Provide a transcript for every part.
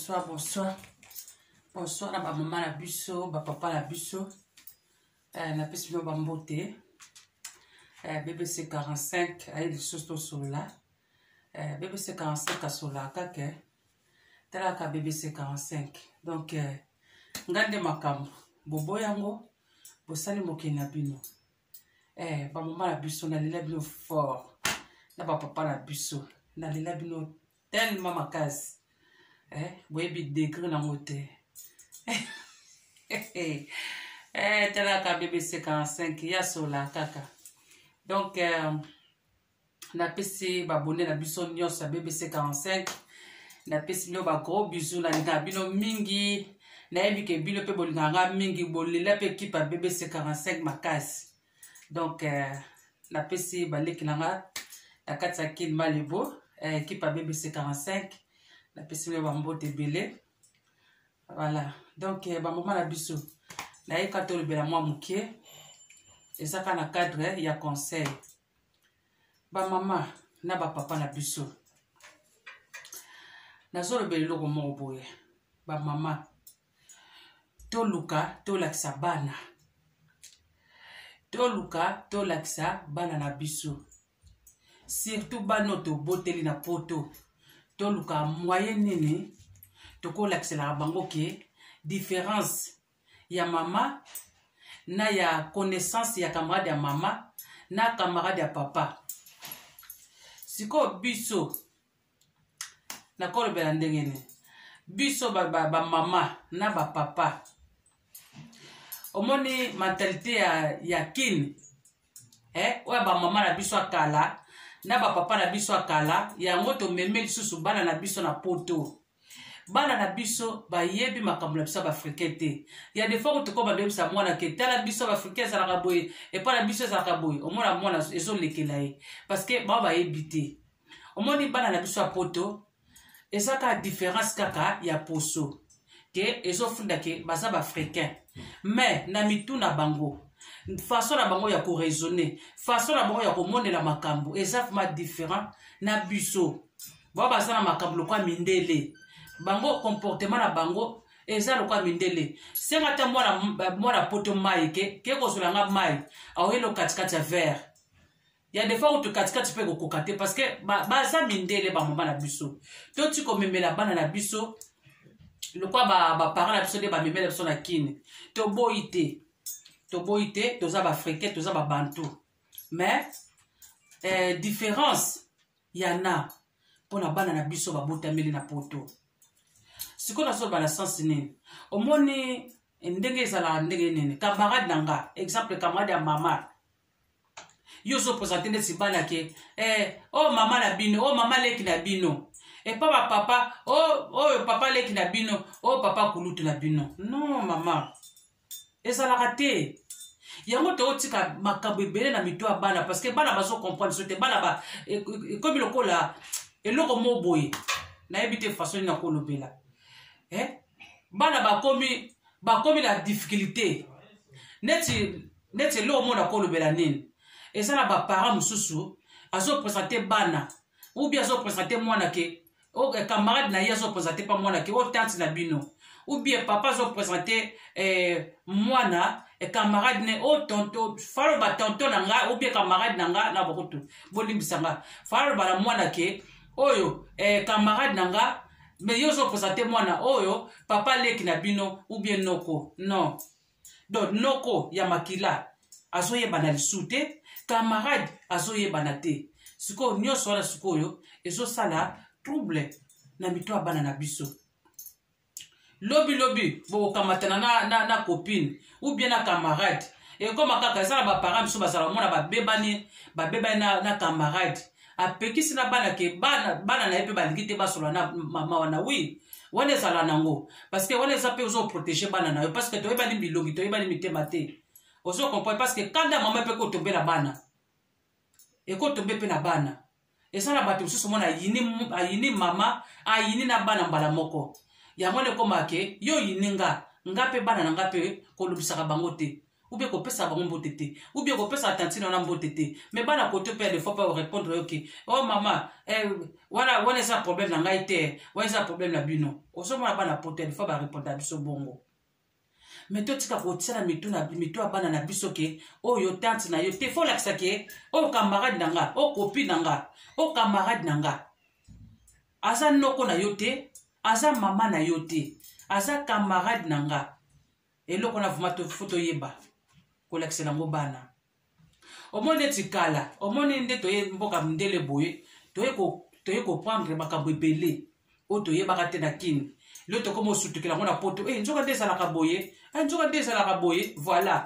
Bonsoir, bonsoir. Bonsoir à ma maman la biso, ma papa la biso. Na pesi no bambote. BBC 45 ayi de sosto sola. BBC 45 a sola kake. Tala ka BBC 45. Donc ngande makambo. Bobo yango bosali moke na bino. Ba maman la biso na lela bino fort. Na ba papa la biso na lela bino tellement makasi. Boyebi degré na mote. Tala ka BBC 45 ya sola kaka. Donc na pesi ba bonne na biso nyonso BBC 45. Na pesi no ba gros bisous na linga bino mingi. Na yebi ke bino pe bolinganga mingi bolela pe kipa BBC 45 makasi. Donc na pesi ba lekilanga na katsa kin malebo kipa BBC 45. La pesi no ba mbote belé. Voilà. Donc ba maman la biso na ye katolo bela moi mukie. Ezaka na cadre ya conseil. Ba maman na ba papa na biso. Na zolo belelo ko mo boye. Ba maman to luka to laksa bana. To luka to laksa bana na biso. Surtout bano to boteli na poto. To luka moyen nini to ko laksa la bango ke différence ya mama na ya connaissance ya camarade ya mama na camarade ya papa. Siko biso na kolo bela ndengene biso ba mama na ba papa omoni mentalité ya kin oya ba mama na biso akala na ba papa na biso akala yango to memeli susu bana na biso na poto. Bana na biso ba yebi makambo na biso ba africain. Ya des fois to ko ba debi sa mwana ke tala biso ba africain za la boye et pas la biso za ka boye. Omona mwana ezo lekela ye parce que ba yebite. Omoni bana na biso poto ezaka différence kaka ya poso. Ke ezo funda ke baza ba africain. Mais na mitu na bango façon na bango ya ko raisonner, façon na bango ya ko monela makambo exactement différent na biso. Ba baza na makambo kwa mindele. Bango comportement na bango eza lokwa mindele. Senga ta mwana poto mai ke ko solanga mai awelo katikati ya verre. Ya des fois tu katikati pe ko kokate parce que baza mindele ba mama na biso. To ti ko memela bana na biso lokwa ba parents na biso de ba memela biso na kine. To boite to za ba africain to za ba bantu. Mais différence yana pona bana na biso ba botameli na poto. Siko na so bana sens nini omoni ndenge ezala ndenge nini camarade nanga exemple camarade ya mama yo so présenter neti bana ke oh mama na bino oh mama leki na bino et pas ba papa oh papa leki na bino oh papa kulutu na bino. Non mama ezala raté yango to tika makambo ebele na mito ya bana parce que bana bazo comprendre sote bana ba comme lokola eloko mo boye na ebite façon na kolobela. Bana bakomi la difficulté neti lo mona kolobela nini ezala ba parents mususu azo présenter bana ou bien azo présenter mwana ke o camarade na ye azo présenter pas mwana ke o tante na bino ou bien papa azo présenter mwana et camarade ne o tonto falo ba tonto nanga ou bien camarade nanga na bokutu bolimbisanga falo ba mwana ke oyo camarade nanga. Mais yo so présenter mwana oyo papa leki na bino ou bien noko. Non. Donc noko ya makila azoye banali sute camarade azoye banate. Siko nyonso wana sikoyo ezo sala trouble na mito bana na biso. Lobi bo kamatana na copine ou bien na camarade. Et comme kaka sala ba parents so basala mona ba bebani na camarade. Apekisi na bana ke bana na yepe balikite basola na mama wana oui wana sala nango parce que wana zape ozo protéger bana na yo parce que to yeba ni bilongi to yeba ni mitema te ozo comprendre parce que quand mama pe ko tomber na bana e ko tomber pe na bana e sala bato susu mona yini mama ayini na bana mbala moko ya ngone koma ke yo yininga ngape bana na ngape ko lubisaka bango te ou bien qu'on peut savoir un beau tété, ou bien qu'on peut s'attendre à un beau tété. Mais bah, la côté père, des fois, pas répondre, ok, oh maman, voilà, on a un problème dans l'IT, on a un problème là, bino. Au sommet, bah, la pote, des fois, bah, répondre à biso bongo. Mais toi, tu as côté la mitou na mitou à bana na biso ke, oh yo tante na yo, te faut la sake, oh camarade nanga, oh copine nanga, oh camarade nanga. Aza noko na yo te, aza mama na yo te, aza camarade nanga. Et là, on a vu photo yeba. Collection lango bana. Au moins de tikala, au moins de toye mboka mdele boye, toye ko prendre makambo belé. O toye bakate na kin. Le to comme soutu que la mona poto, njoka de sala kaboye, njoka de sala kaboye, voilà.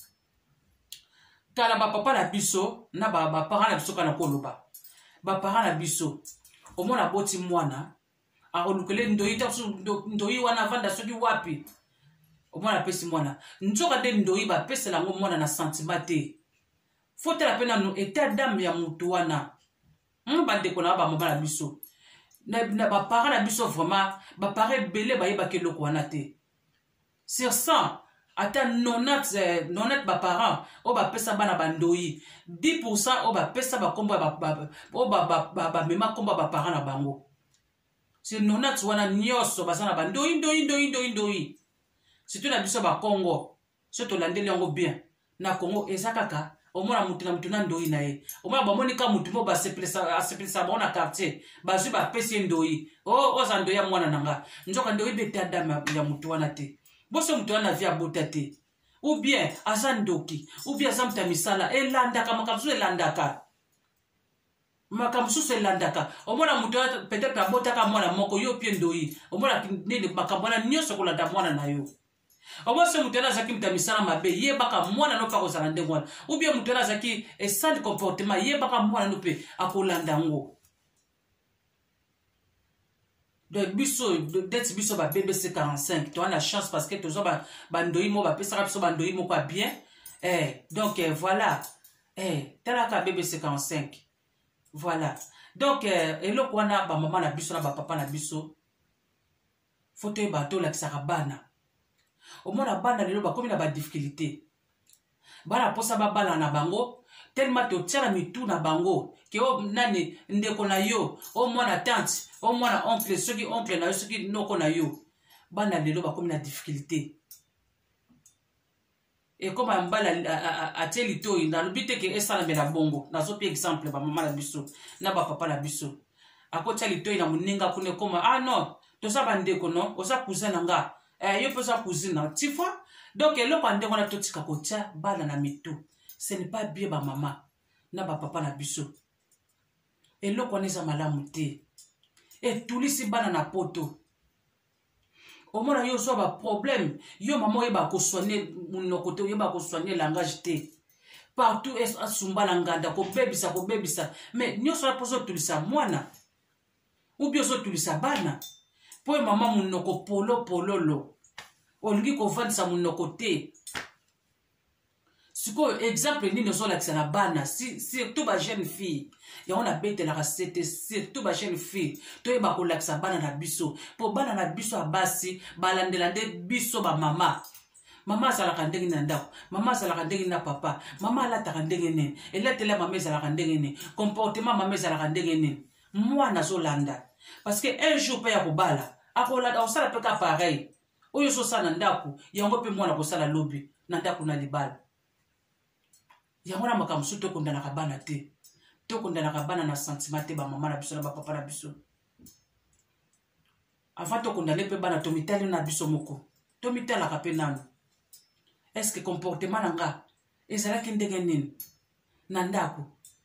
Kala ba papa na biso, na ba parents na biso kana koloba. Ba parents na biso. Au moins na boti mwana, a olukele ndoyi ta ndoyi wana vanda soki wapi. Mwana pesi mwana nzoka de ndoyi ba pesa lango mwana na sentiment te faut la peine no état d'âme ya mutu wana ba de kona ba mama na biso na ba parents na biso vraiment ba parents belé ba yeba ke loko wana te sur 100 ata 90 ba parents o ba pesa bana ba ndoyi 10% o ba pesa ba komba ba mema komba ba parents na bango c'est 90 wana nyoso basana ba ndoyi si tu na biso ba Congo, si tu landeli yango bien, na Congo ezakaka, au moins mutu na ndoyi na ye. Au moins ba monika mutu mo ba sepelisa ba na quartier, ba zu ba pesi ndoyi. Oh za ndoyi ya mwana nanga. Njoka ndoyi beta dama ya mutu wana te. Boso mutu wana via botate. Ou bien azandoki, ou bien azamta misala elandaka makamsu elandaka. Makamsu elandaka. Au moins mutu peut-être abotaka mwana moko yo pie ndoyi. Au moins nini makamwana nyoso kolanda mwana na yo. Omo se mutela zaki mtamisana mabe ye baka mwana no pa ko zalande mwana ou bien mutela zaki e sale comportement ye baka mwana no pe akolanda ngo de biso d'être biso ba BBC 45 tu as la chance parce que tozo ba ndoyi mo ba pesa biso ba ndoyi mo kwa bien donc voilà tala ka BBC 45 voilà donc eloko wana ba maman na biso na ba papa na biso photo ba to la kisarabana. Au moins la bande lelo ba comme na ba difficulté bana posa ba bala na bango tellement to tiara mitu na bango ke o nani ndeko na yo o mwana tante o mwana oncle soki oncle na yo soki noko na yo bana lelo ba comme na difficulté et comme un bal a telito na lobite ke esala mela bongo na zo pi exemple ba mama na biso na ba papa na biso akota lito na muninga kune comme ah non to sa bandeko non o sa cousin nga yo peut sa cousine tu vois donc le pandé on a tout tika kotia bala na mitu ce n'est pas bien ba maman na ba papa na biso et le connaît malamu te et tout lisi bana na poto au moins yo so ba problème yo maman ye ba ko soigner mon côté yo ba ko soigner langage te partout est asumbala nganda ko bebisa mais nyo so la poso tulisa mwana ou bien so tulisa bana po maman munoko pololo olingi ko vandisa munoko te siko exemple ni nozo la tsana bana surtout ba jeune fille ya on a bête la recette surtout ba jeune fille to e ba ko laksa bana na biso po bana na biso abasi balandelande biso ba mama azalaka ndenge na ndako mama azalaka ndenge na papa mama alataka ndenge nini eletela mama ezalaka ndenge nini comportement mama ezalaka ndenge nini mwana azolanda parce que un jour pe ya kobala akolanda osala pe ka pareil oyo so sana ndako yango pe mwana kosala lobi na ndako na libala yango na makamsu to kondanaka bana te to kondanaka bana na sentiment te ba mama na biso na ba papa na biso avant to kondane pe bana to mitali na biso moko to mitalaka pe nanu est-ce que comportement nanga ezalaki ndenge nini na ndako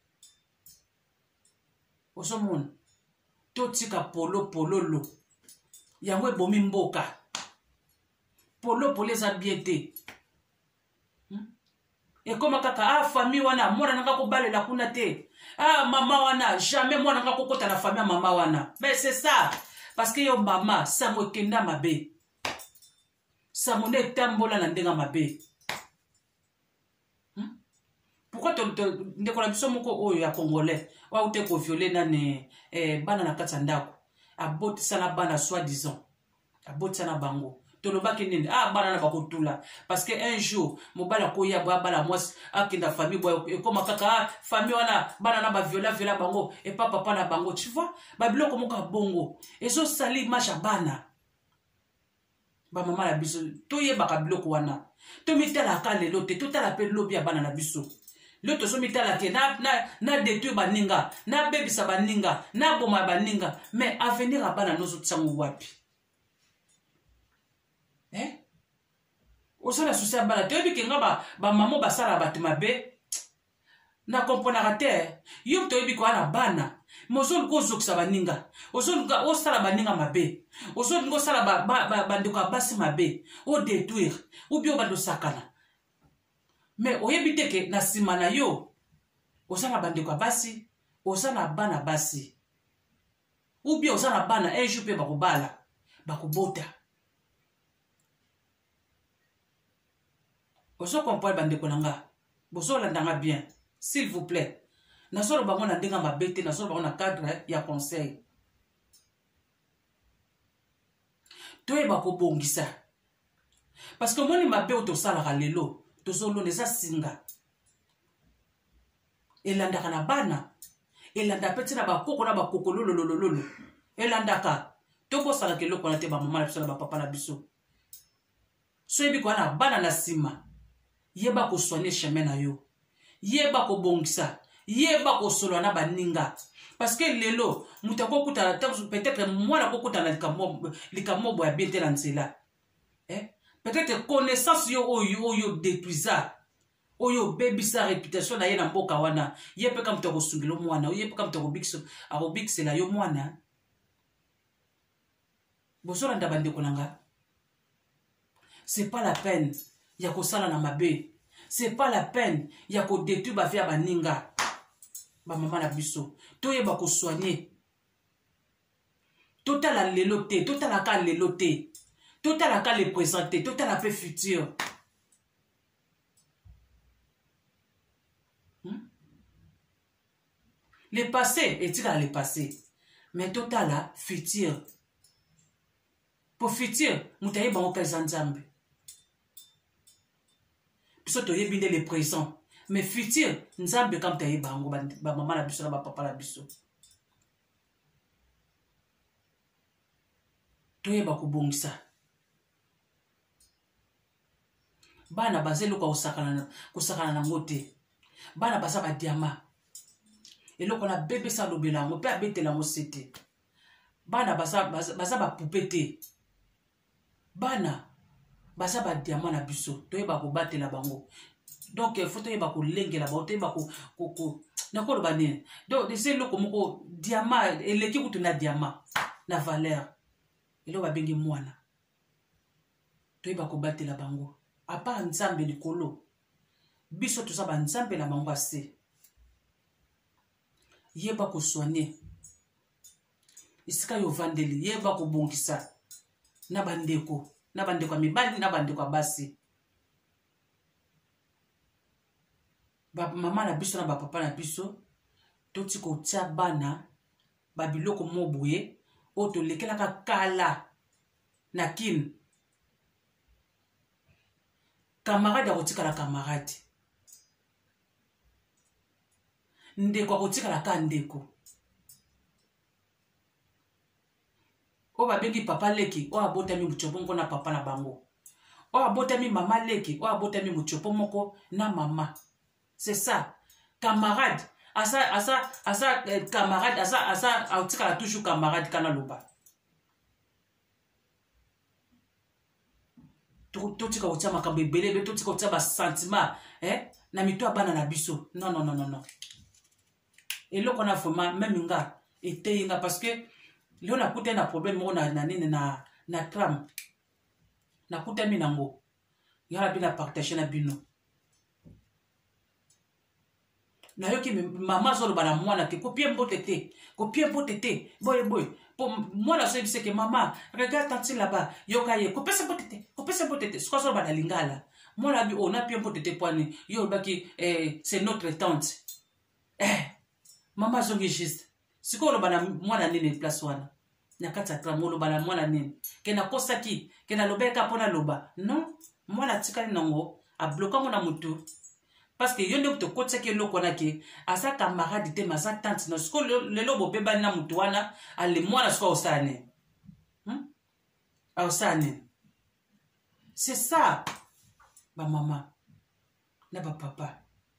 osomona to tika pololo yango ebomi mboka polo eza bien te ekoma kaka famille wana mwana nanga kobalela kuna te mama wana jamais mwana nanga kokota na famille ya mama wana mais c'est ça parce que yo mama sango ekenda mabe sango nde etambola na ndenga mabe pourquoi ndeko na biso moko oyo ya congolais waute koviole nane bana na kati ya ndako abotisana bana soi-disant abotisana bango tolobaki nini ah bana na bakotula parce que un jour mobala koya bala mwasi akinda famille boy ekoma kaka famille wana bana na ba viola bango et papa na bango tu vois ba biloko moko bongo ezo sali masha bana ba mama la biso toyebaka biloko wana tomitalaka lelo te totala pe lobi ya bana na biso le to somitala ke na détruire baninga na bebisa baninga na boma baninga mais avenir abana nozo tsango wapi osala souci ya bana toyebi ke nga ba mama basala bato mabe na komponaka te yo toyebi ko ana bana mozolinga ozokisa baninga ozolinga osala baninga mabe ozolinga osala bandeko ya basi mabe odétruire ubi obanda osakana mais oyebi te ke na nsima na yo oza na bandeko ya basi oza na bana basi ubi oza na bana un jour mpe bakobala bakobota ozokompoile bandeko na nga bozolandanga bien s'il vous plaît nasolo bango na ndenge mabe te nasolo bango na cadre ya conseil toyeba kobongisa parce que omoni mabe oyo tosalaka lelo tozolonda eza singa elandaka na bana elanda pe ti na bakoko na bakoko lololololo elandaka tokosalaka eloko wana te bamama na biso na bapapa na biso so yebi kowana bana na nsima yeba kosoigne chemin na yo yeba kobongisa yeba kosolola na baninga parce que lelo moto akokutana peut-être mwana akokutana likambo boya bien te na nzela peut-être connaissance yo oyo détruisa oyo bebisa réputation na ye na mboka wana ye pe ka moto akosungela mwana ye pe ka moto akobikisela yo mwana bozolanda bandeko na nga c'est pas la peine ya kosala na mabe c'est pas la peine ya kodétruire bavie ya baninga bamama na biso toyeba kosoigne totala lelo te totalaka lelo te totalaka le présent te totala mpe futur le passé etikala le passé mais totala futur po futur moto ayebango mpe eza nzambe biso toyebi nde le présent mais futur nzambe ka moto ayebango bamama na biso na bapapa na biso toyeba kobongisa bana baza eloko kosakana nango te bana baza badiama eloko na bebesa alobela yango mpe abetela yango se te bana baza bapupe te bana baza badiama na biso toyeba kobatela bango donc faut toyeba kolengela bango toyeba nakoloba nini donc eza eloko moko diama eleki kutu na diama na valeur eloko babengi mwana toyeba kobatela bango apart nzambe likolo biso toza banzambe na bango ase yeba kosoigne esika yo vandeli yeba kobongisa na bandeko ya mibali na bandeko ya basi bamama na biso na bapapa na biso toti kotia bana babiloko mo boye oyo tolekelaka kala na kine camarade akotikala camarade ndeko akotikala ka ndeko oyo babengi papa leki oyo abotami mutiopo moko na papa na bango oyo abotami mama leki oyo abotami mutiopo moko na mama c'est ça camarade asa camarade asa akotikala toujours camarade kana loba totika kotia makambo ebelebe totika kotia basentiment na mito ya bana na biso non eloko na vraiment même nga eteyi nga parce que leo nakutani na problème moko na nini na tram nakutami nango yala mpe na partage na bino nayoki mama azoloba na mwana te kopie mbote te boye po mwana azoyebisa ke mama regarde tanti là-bas yoka ye kopesa mbote te siko azoloba na lingala mwana abi napie mbote te poani yo olobaki c'est notre tante mama azongi juste siko oloba na mwana nini place wana nakati atramo loba na mwana nini ke nakosaki ke nalobeka mpona loba non mwana atikali nango abloka na mutu parce que yo nde tokotisaki eloko wana ke aza camarade te maza tante na siko lelo bobebani na mutu wana ale mwana siko aosala nini aosala nini c'est ça bamama na bapapa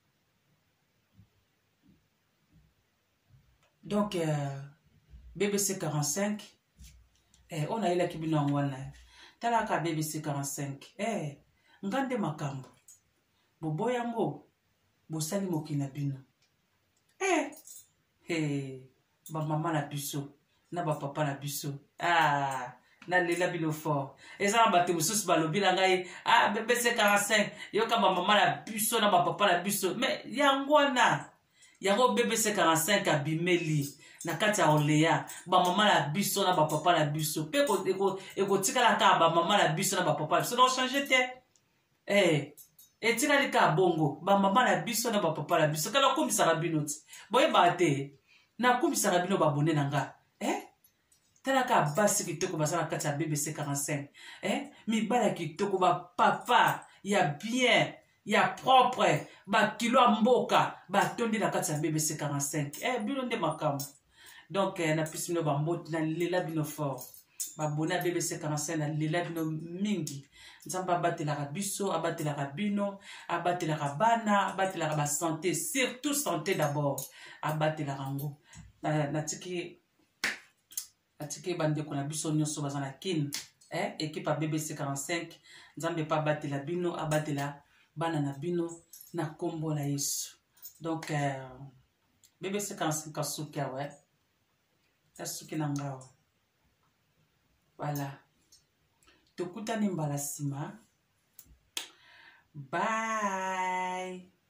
donc BBC 45 on a elaki bino yango wana talaka BBC 45 ngande makambo boboyango bosali mokili na bino bamama na biso na bapapa na biso nalela bino fort eza na bato mosusu balobi na ngai BBC 45 yoka bamama na biso na bapapa na biso mais yango wana yango BBC 45 abimeli na kati ya Olea bamama na biso na bapapa na biso mpe ekotikala kaka bamama na biso na bapapa na biso na ochange te etikali kaka bongo bamama na biso na bapapa na biso kala okumisaka bino ti boyeba te nakumisaka bino babone na nga talaka basi kitoko baza na kati ya BBC 45 mibala kitoko bapapa ya bien ya propre bakilo ya mboka batondi na kati ya BBC 45 bino nde makambo donc napesi bino bamboti nalela bino fort babone ya BBC 45 nalela bino mingi nzambe abatelaka biso abatelaka bino abatelaka bana abatelaka basanté surtout santé d'abord abatelaka ngo natiki bandeko na biso nyonso baza na kine équipe ya BBC 45 nzambe pa abatela bino abatela bana na bino na kombo na Yesu donc BBC 45 asuki awe asuki na ngao voilà tokutani mbala nsima bye